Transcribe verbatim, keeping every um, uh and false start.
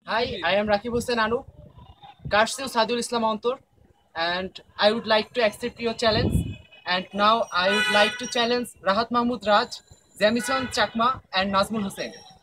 Hi, I am Rakib Hossain Anu, Karsiu Sadul Islam Antor, and I would like to accept your challenge. And now I would like to challenge Rahat Mahmud Raj, Jamison Chakma, and Nazmul Hussain.